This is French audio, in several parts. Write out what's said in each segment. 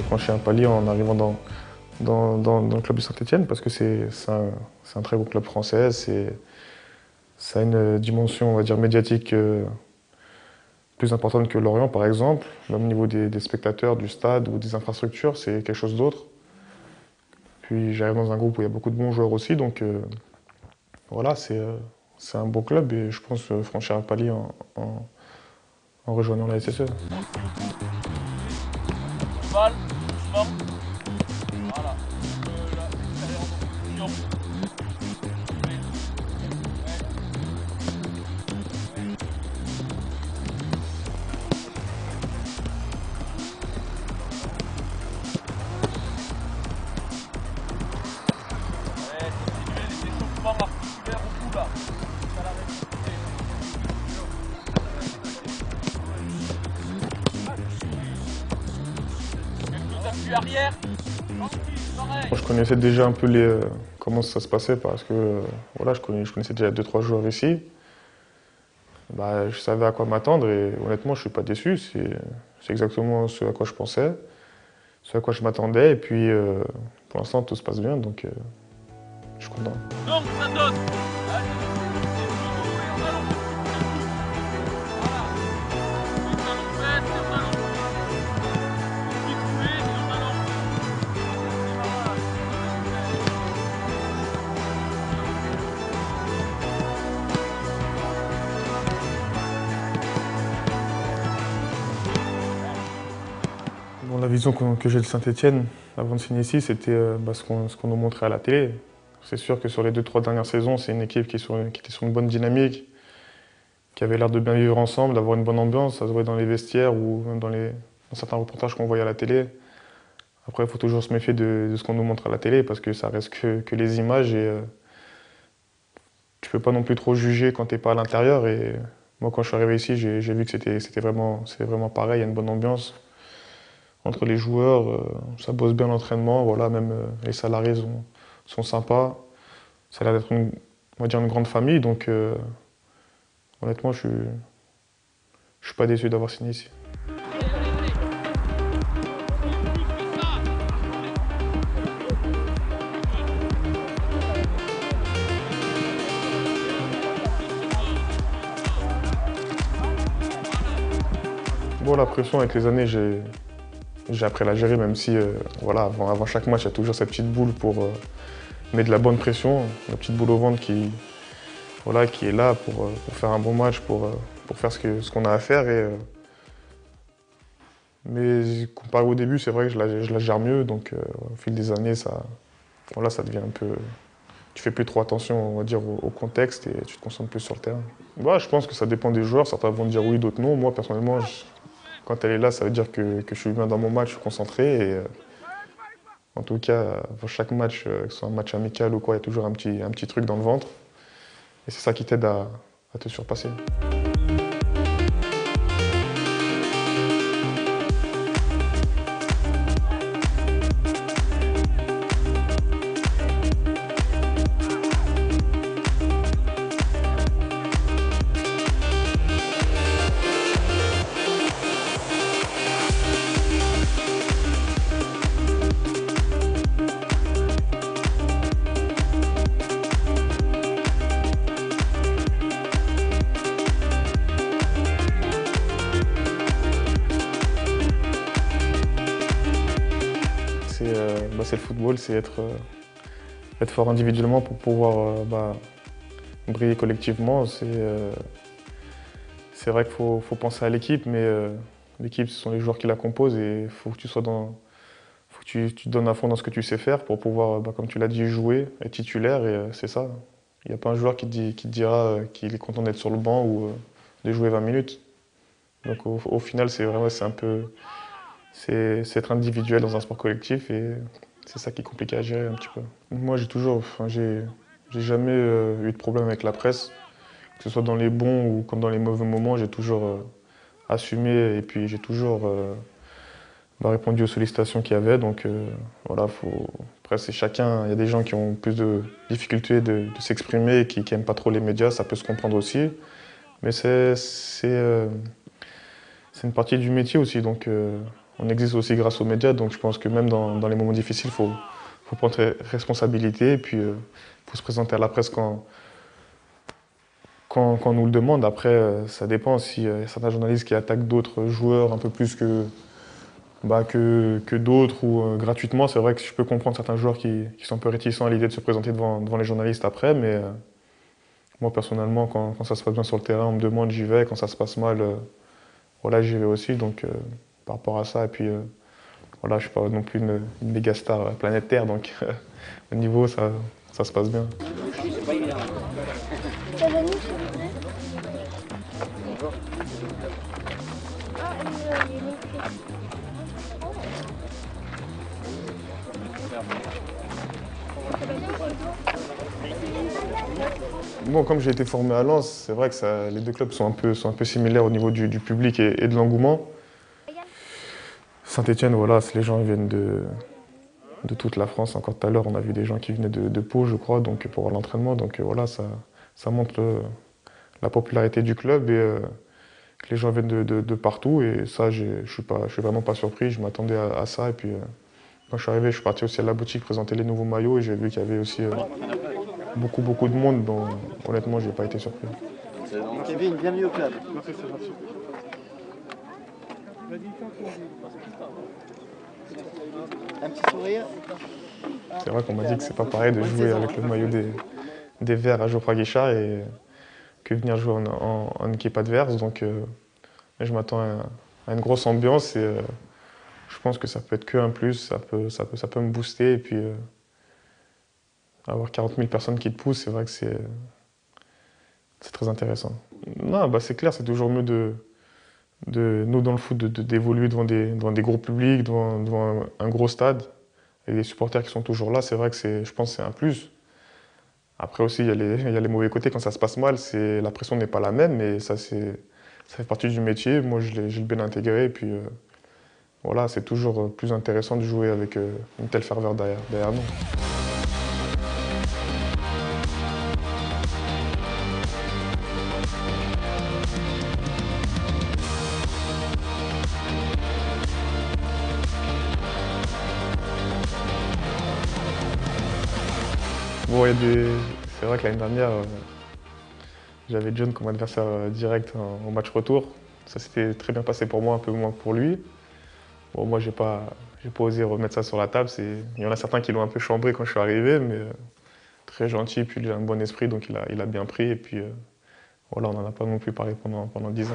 franchi un palier en arrivant dans le club de Saint-Étienne parce que c'est un très gros club français. Ça a une dimension, on va dire, médiatique plus importante que Lorient, par exemple. Même au niveau des spectateurs, du stade ou des infrastructures, c'est quelque chose d'autre. Puis j'arrive dans un groupe où il y a beaucoup de bons joueurs aussi, donc voilà, c'est un beau club et je pense franchir un palier en rejoignant la SSE. Balle, doucement. Voilà. L'extérieur en opposition. Continuez les échauffements articulaires au bout là. Jusqu'à la réactivité. Quelques appuis arrière. Je connaissais déjà un peu comment ça se passait parce que voilà, je connaissais déjà 2-3 joueurs ici. Bah, je savais à quoi m'attendre et honnêtement, je suis pas déçu. C'est exactement ce à quoi je pensais, ce à quoi je m'attendais. Et puis, pour l'instant, tout se passe bien, donc je suis content. Donc ça donne. Bon, la vision que j'ai de Saint-Étienne avant de signer ici, c'était ce qu'on nous montrait à la télé. C'est sûr que sur les 2-3 dernières saisons, c'est une équipe qui était sur une bonne dynamique, qui avait l'air de bien vivre ensemble, d'avoir une bonne ambiance. Ça se voit dans les vestiaires ou même dans certains reportages qu'on voyait à la télé. Après, il faut toujours se méfier de ce qu'on nous montre à la télé parce que ça reste que les images et tu peux pas non plus trop juger quand t'es pas à l'intérieur. Et moi, quand je suis arrivé ici, j'ai vu que c'était vraiment pareil. Il y a une bonne ambiance entre les joueurs, ça bosse bien l'entraînement. Voilà, même les salariés sont sympas. Ça a l'air d'être on va dire une grande famille, donc honnêtement, je suis pas déçu d'avoir signé ici. Bon, la pression avec les années, j'ai appris à la gérer, même si voilà, avant chaque match, il y a toujours cette petite boule pour mettre de la bonne pression, la petite boule au ventre voilà, qui est là pour faire un bon match, pour faire ce qu'on a à faire. Mais comparé au début, c'est vrai que je la gère mieux, donc au fil des années, voilà, ça devient un peu. Tu fais plus trop attention, on va dire, au contexte et tu te concentres plus sur le terrain. Bah, je pense que ça dépend des joueurs, certains vont dire oui, d'autres non. Moi, personnellement, quand elle est là, ça veut dire que je suis bien dans mon match, je suis concentré. Et, en tout cas, pour chaque match, que ce soit un match amical ou quoi, il y a toujours un petit truc dans le ventre. Et c'est ça qui t'aide à te surpasser. C'est le football, c'est être fort individuellement pour pouvoir briller collectivement. C'est vrai qu'il faut penser à l'équipe, mais l'équipe, ce sont les joueurs qui la composent et il faut que faut que tu te donnes à fond dans ce que tu sais faire pour pouvoir, comme tu l'as dit, jouer, être titulaire et c'est ça. Il n'y a pas un joueur qui te dira qu'il est content d'être sur le banc ou de jouer 20 minutes. Donc au final, c'est être individuel dans un sport collectif et c'est ça qui est compliqué à gérer un petit peu. Moi, j'ai jamais eu de problème avec la presse, que ce soit dans les bons ou comme dans les mauvais moments, j'ai toujours assumé et puis j'ai toujours répondu aux sollicitations qu'il y avait. Donc voilà, après c'est chacun, il y a des gens qui ont plus de difficultés de s'exprimer et qui n'aiment pas trop les médias, ça peut se comprendre aussi. Mais c'est une partie du métier aussi, donc on existe aussi grâce aux médias, donc je pense que même dans les moments difficiles, faut prendre ses responsabilités et puis faut se présenter à la presse quand on nous le demande. Après, ça dépend s'il y a certains journalistes qui attaquent d'autres joueurs un peu plus que d'autres ou gratuitement. C'est vrai que je peux comprendre certains joueurs qui sont un peu réticents à l'idée de se présenter devant les journalistes après, mais moi personnellement, quand ça se passe bien sur le terrain, on me demande, j'y vais. Quand ça se passe mal, voilà, j'y vais aussi. Donc par rapport à ça, et puis voilà, je suis pas non plus une méga star planète Terre, donc au niveau, ça se passe bien. Bon, comme j'ai été formé à Lens, c'est vrai que les deux clubs sont un peu similaires au niveau du public et de l'engouement. Saint-Étienne, voilà, les gens viennent de toute la France. Encore tout à l'heure, on a vu des gens qui venaient de Pau, je crois, donc, pour voir l'entraînement. Donc voilà, ça montre la popularité du club et que les gens viennent de partout. Et ça, je suis vraiment pas surpris. Je m'attendais à ça. Et puis, quand je suis arrivé, je suis parti aussi à la boutique présenter les nouveaux maillots et j'ai vu qu'il y avait aussi beaucoup de monde. Donc, honnêtement, je n'ai pas été surpris. Kevin, bienvenue au club. Un petit sourire. C'est vrai qu'on m'a dit que c'est pas pareil de jouer avec le maillot des Verts à Geoffroy Guichard et que venir jouer en équipe adverse. Donc je m'attends à une grosse ambiance et je pense que ça peut être qu'un plus, ça peut me booster. Et puis avoir 40 000 personnes qui te poussent, c'est vrai que c'est très intéressant. Non, bah c'est clair, c'est toujours mieux nous dans le foot d'évoluer devant des gros publics, devant un gros stade. Et les supporters qui sont toujours là, c'est vrai que je pense que c'est un plus. Après aussi, il y a les mauvais côtés quand ça se passe mal. La pression n'est pas la même, mais ça fait partie du métier. Moi, je l'ai bien intégré. Et puis voilà, c'est toujours plus intéressant de jouer avec une telle ferveur derrière nous. Bon, c'est vrai que l'année dernière, j'avais John comme adversaire direct au match retour. Ça s'était très bien passé pour moi, un peu moins que pour lui. Bon, moi, j'ai pas osé remettre ça sur la table. Il y en a certains qui l'ont un peu chambré quand je suis arrivé, mais très gentil. Puis il a un bon esprit, donc il a bien pris. Et puis voilà, on n'en a pas non plus parlé pendant 10 ans.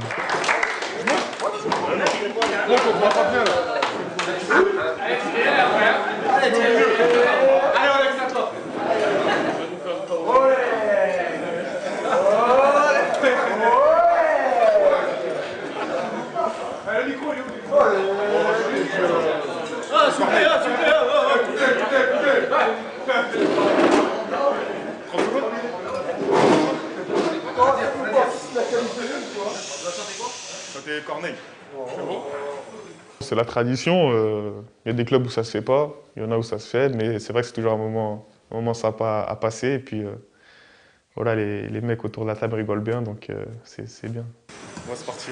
Corneille. C'est la tradition. Il y a des clubs où ça se fait pas, il y en a où ça se fait, mais c'est vrai que c'est toujours un moment sympa à passer. Et puis voilà, les mecs autour de la table rigolent bien, donc c'est bien. On va se partir.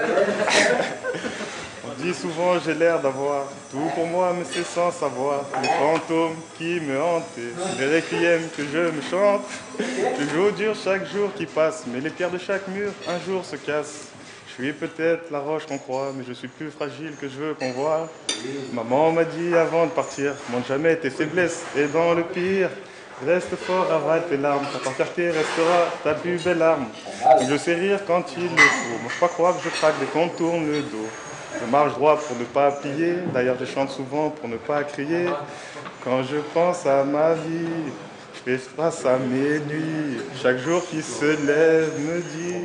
On dit souvent j'ai l'air d'avoir tout pour moi, mais c'est sans savoir. Les fantômes qui me hantent, les requiems que je me chante. Le jour dure chaque jour qui passe, mais les pierres de chaque mur un jour se cassent. Je suis peut-être la roche qu'on croit, mais je suis plus fragile que je veux qu'on voit. Maman m'a dit avant de partir, montre jamais tes faiblesses, et dans le pire, reste fort, avale tes larmes, ta fierté restera ta plus belle arme. Je sais rire quand il le faut, moi je pas croire que je craque dès qu'on tourne le dos. Je marche droit pour ne pas plier, d'ailleurs je chante souvent pour ne pas crier. Quand je pense à ma vie, je fais face à mes nuits, chaque jour qui se lève me dit...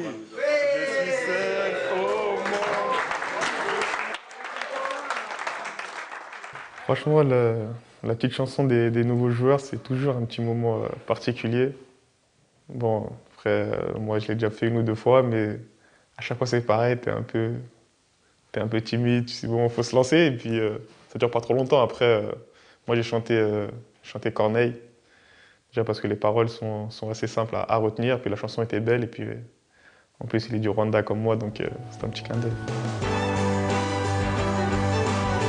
Franchement, la petite chanson des nouveaux joueurs, c'est toujours un petit moment particulier. Bon, après, moi je l'ai déjà fait une ou deux fois, mais à chaque fois c'est pareil, t'es un peu timide, tu sais bon, faut se lancer, et puis ça dure pas trop longtemps. Après, moi j'ai chanté Corneille, déjà parce que les paroles sont assez simples à retenir, puis la chanson était belle, et puis en plus il est du Rwanda comme moi, donc c'est un petit clin d'œil.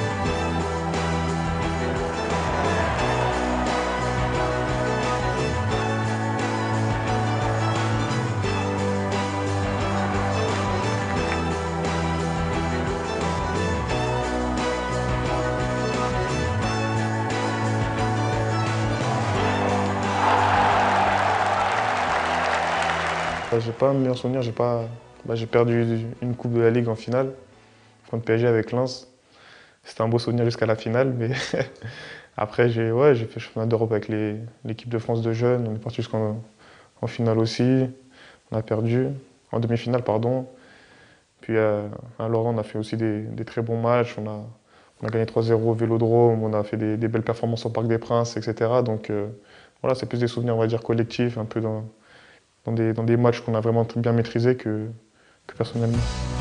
J'ai pas un meilleur souvenir, j'ai perdu une coupe de la Ligue en finale contre PSG avec Lens. C'était un beau souvenir jusqu'à la finale, mais après j'ai fait championnat d'Europe avec l'équipe de France de jeunes. On est parti jusqu'en finale aussi. On a perdu en demi-finale, pardon. Puis à Lorient, on a fait aussi des très bons matchs. On a gagné 3-0 au Vélodrome. On a fait des belles performances au Parc des Princes, etc. Donc voilà, c'est plus des souvenirs, on va dire, collectifs, un peu dans des matchs qu'on a vraiment très bien maîtrisés que personnellement.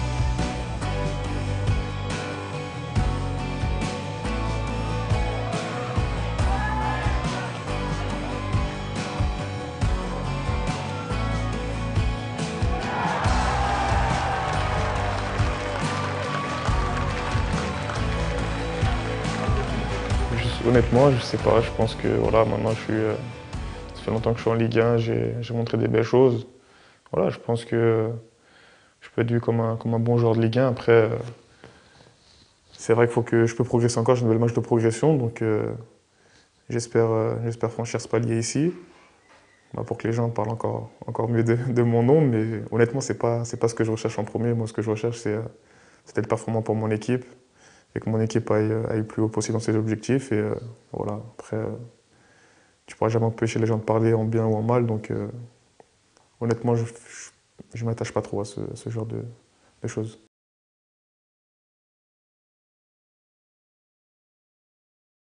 Honnêtement, je sais pas. Je pense que voilà, maintenant ça fait longtemps que je suis en Ligue 1, j'ai montré des belles choses. Voilà, je pense que je peux être vu comme un bon joueur de Ligue 1. Après, c'est vrai qu'il faut que je peux progresser encore. J'ai une nouvelle marge de progression, donc j'espère franchir ce palier ici, bah, pour que les gens parlent encore mieux de mon nom. Mais honnêtement, c'est pas ce que je recherche en premier. Moi, ce que je recherche, c'est d'être performant pour mon équipe et que mon équipe aille plus haut possible dans ses objectifs. Et voilà. Après, tu pourras jamais empêcher les gens de parler en bien ou en mal. Donc, honnêtement, je m'attache pas trop à ce genre de choses.